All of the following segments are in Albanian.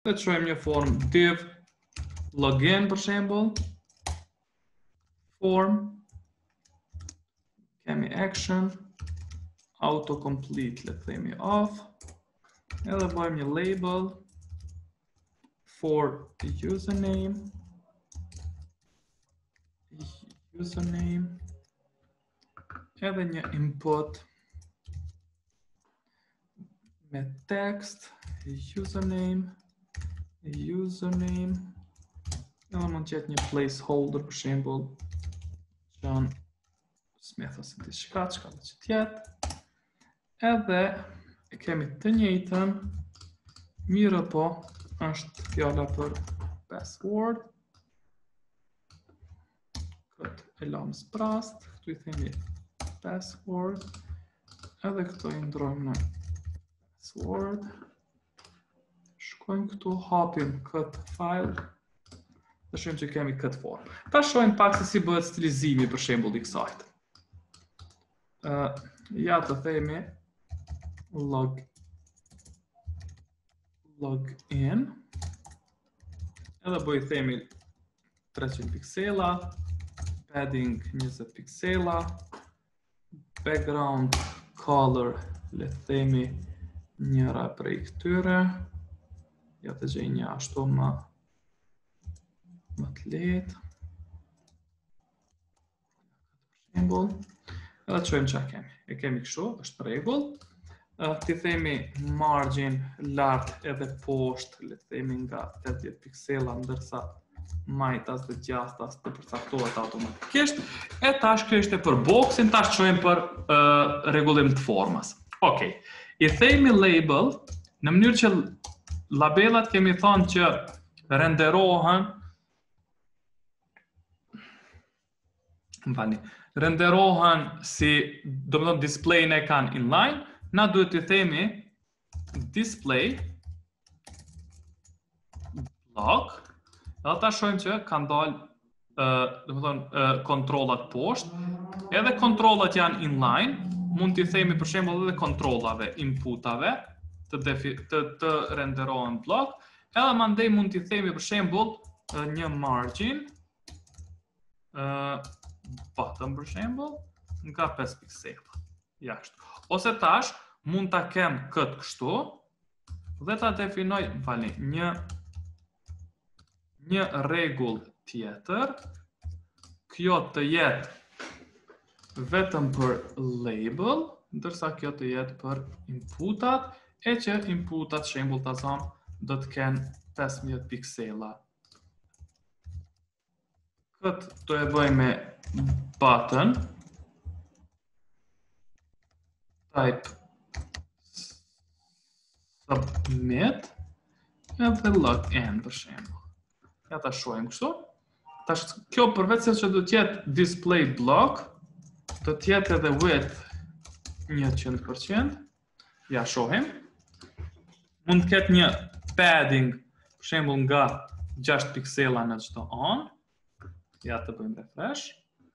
Le të shojmë një form div login për shembull. Form. Kemi action. Autocomplete, le të themi off. Edhe bëjmë një label for username. Edhe një input me text, username, edhe mund të jetë një placeholder për shembull, John Smith ose diçka do të jetë. Edhe e kemi të njëjtën, mirë po është fjala për password. Këtë e lam sprast, këtu i themi password, edhe këtu i ndrojmë në password. Shkojmë këtu, hapim këtë file, dhe shohim që kemi këtë formë. Ta shohim pak se si bëhet stilizimi për shembull i kësajt. Ja të themi login, edhe bëj themi 300 piksela, padding 20 piksela, background color, le të themi njëra prej këtyre, ja të gjej një ashtu më të lehtë. Për shembull, edhe të shohim çfarë kemi. E kemi kështu, është rregull. Ti themi margin lart edhe poshtë, le të themi nga 80 piksela, ndërsa majtas dhe gjastas të përcaktohet automatikisht. E tash kjo ishte për boxin, tash shohim për rregullim të formës. Okej. I themi label në mënyrë që labellat kemi thënë që renderohen si, do të thonë display-n e kanë inline, na duhet të themi display block. Dhe ta shohim që kanë dalë, do të thonë, kontrollat poshtë, edhe kontrollat janë inline, mund t'i themi për shembull edhe kontrollave, inputave, të renderohen blok, edhe mandej mund t'i themi për shembull një margin, bottom për shembull, nga 5 piksela. Jashtë. Ose tash, mund t'a kem këtë kështu, dhe ta definoj, një rregull tjetër, kjo të jetë vetëm për label, ndërsa kjo të jetë për inputat, e që inputat shembull ta zëm do të kenë 15 piksela. Këtë do e bëjmë me button, type submit, edhe login për shembull. Ja ta shohim kështu. Tash kjo përveç se që do të jetë display block, do të jetë edhe width 100%. Ja shohim. Mund të ketë një padding, për shembull nga 6 piksela në çdo anë. Ja të bëjmë refresh.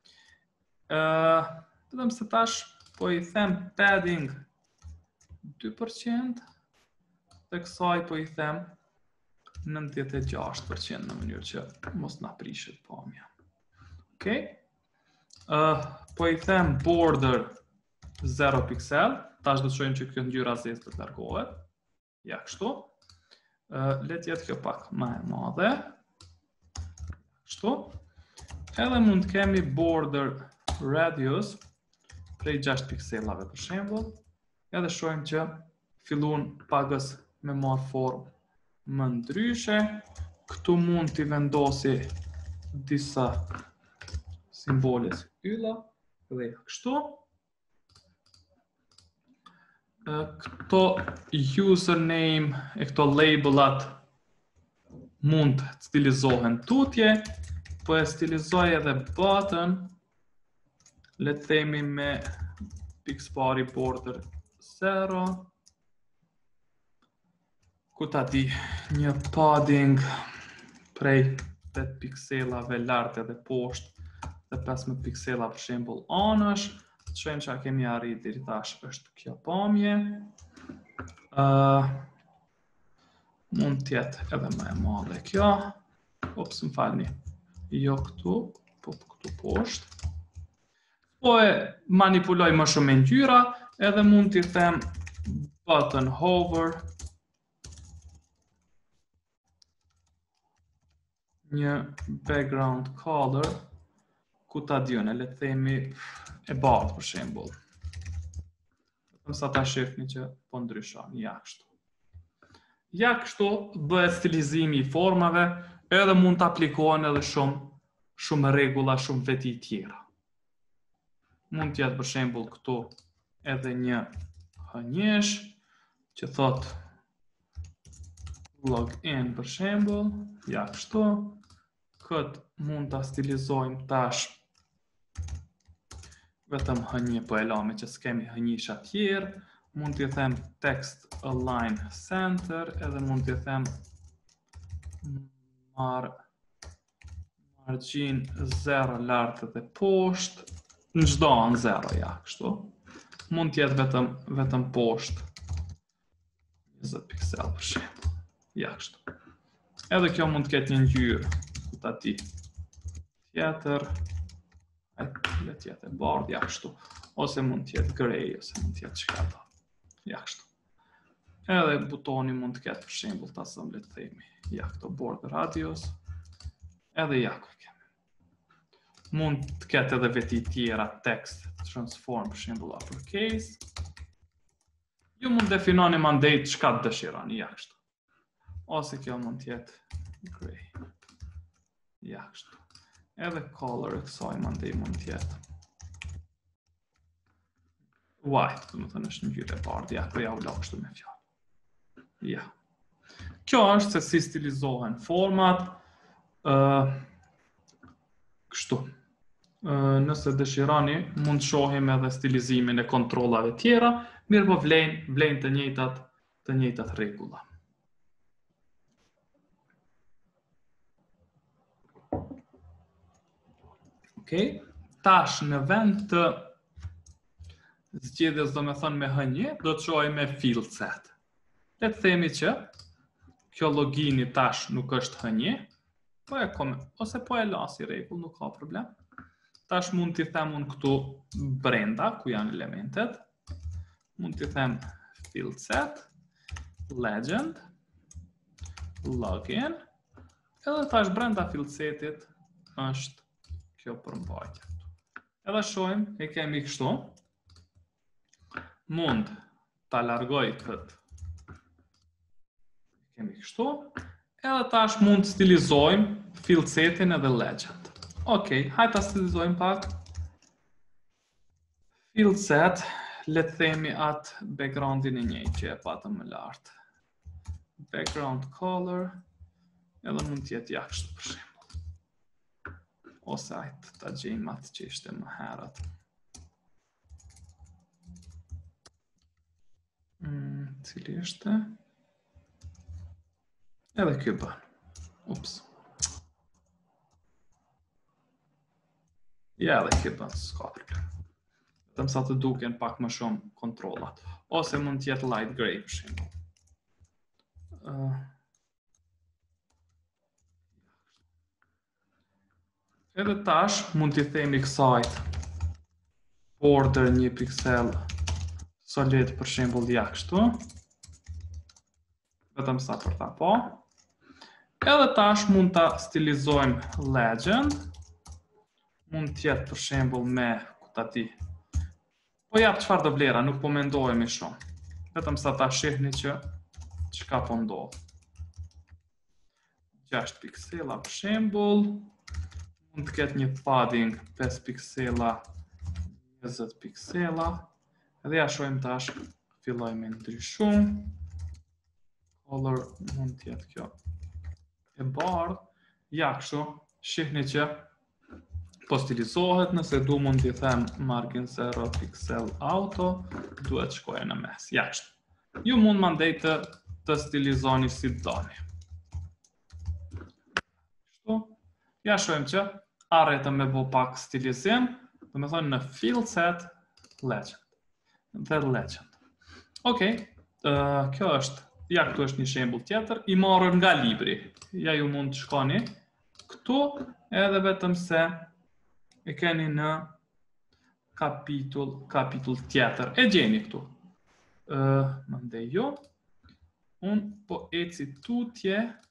Vetëm se tash po i them padding 2%, dhe kësaj po i them 96% në mënyrë që mos na prishet pamja. Okej. Po i them border 0 piksel, tash do të shohim që kjo ngjyra zezë do të largohet. Ja kështu. Le të jetë kjo pak më e madhe. Kështu. Edhe mund të kemi border radius prej 6 pikselave për shembull. Edhe shohim që fillon pagës me marr formë më ndryshe. Këtu mund t'i vendosi disa simbole si ylla, dhe kështu. Këto username e këto labelat mund të stilizohen tutje, po e stilizoj edhe button, le të themi me pikspari border 0, ku ta di një padding prej 8 pikselave lart edhe poshtë dhe 15 piksela për shembull anësh. Të shohim çfarë kemi arritur deri tash është kjo pamje. Mund tjetë edhe më e madhe kjo. Ops, më falni. Jo këtu, po këtu poshtë. Po e manipuloj më shumë me ngjyra, edhe mund t'i them button hover. Një background color, ku ta djone, le të themi e bardhë për shembull. Sa ta shifni që po ndryshon, ja kështu. Ja kështu bëhet stilizimi I formave, edhe mund të aplikohen edhe shumë rregulla, shumë veti tjera. Mund t'jetë për shembull këtu edhe një hënjesh që thot login për shembull, ja kështu. Këtë mund ta stilizojmë tash vetëm hënje, po e lame që s'kemi hënjisha tjerë. Mund t'i them text align center, edhe mund t'i them margin 0 lart dhe poshtë, në çdo anë 0, ja kështu. Mund t'jetë vetëm poshtë 20 piksel për shembull, ja kështu. Edhe kjo mund t'ketë një ngjyrë, ku ta di tjetër, le t'jetë e bardhë, ja kështu. Ose mund t'jetë gray, ose mund t'jetë çka do. Ja kështu. Edhe butoni mund t'ketë për shembull ta sëm, le të themi, ja këto border radius, edhe ja ku kemi. Mund t'ketë edhe veti tjera, text transform për shembull uppercase. Ju mund definoni mandej çka të dëshironi, ja kështu. Ose kjo mund t'jetë gray. Ja kështu. Edhe color e kësaj mandej mund t'jetë white, do të thënë është ngjyrë e bardhë, ja, po ja u la kështu me fjalë. Ja. Kjo është se si stilizohen format. Kështu. Nëse dëshironi, mund shohim edhe stilizimin e kontrollave tjera, mirë po vlen të njëjtat rregulla. Okej, tash në vend të zgjedhjes do me thënë me hënje, do të shohim me field set. Le të themi që kjo logini tash nuk është hënje, ose po e la si rregull, nuk ka problem. Tash mund t'i them unë këtu brenda, ku janë elementet. Mund t'i them field set, legend, login, edhe tash brenda field setit është kjo përmbajtje. Edhe shohim, e kemi kështu. Mund ta largoj këtë. Kemi kështu. Edhe tash mund stilizojmë field setin edhe legend. Okej, hajde ta stilizojmë pak. Field set, le të themi atë backgroundin e njëjtë që e patëm më lart. Background color, edhe mund të jetë ja kështu për shembull. Ose hajde ta gjejmë atë që ishte më herët. Cili është? Edhe kjo bën. Ups. Ja, edhe kjo bën, s'ka problem. Vetëm sa të duken pak më shumë kontrollat. Ose mund të jetë light gray për shembull. Edhe tash mund t'i themi kësajt border 1 piksel solid për shembull ja kështu. Vetëm sa për ta po. Edhe tash mund ta stilizojmë legend. Mund t'jetë për shembull me, ku ta di. Po jap çfarë do vlera, nuk po mendohemi shumë. Vetëm sa ta shihni që çka po ndodh. 6 piksela për shembull. Mund të ketë një padding 5 piksela, 20 piksela. Edhe ja shohim tash, filloj me ndryshum. Color mund të jetë kjo e bardhë. Ja kështu, shihni që po stilizohet, nëse du mund t'i them margin 0 pixel auto, duhet shkojë në mes. Ja kështu. Ju mund mandej të stilizoni si doni. Kështu. Ja shohim që arritëm me bo pak stilizim, do me thonë në field set legend. Dhe legend. Okej, kjo është ja këtu është një shembull tjetër, i marrën nga libri. Ja ju mund të shkoni këtu edhe vetëm se e keni në kapitull tjetër. E gjeni këtu. Mandej jo. Unë po eci tutje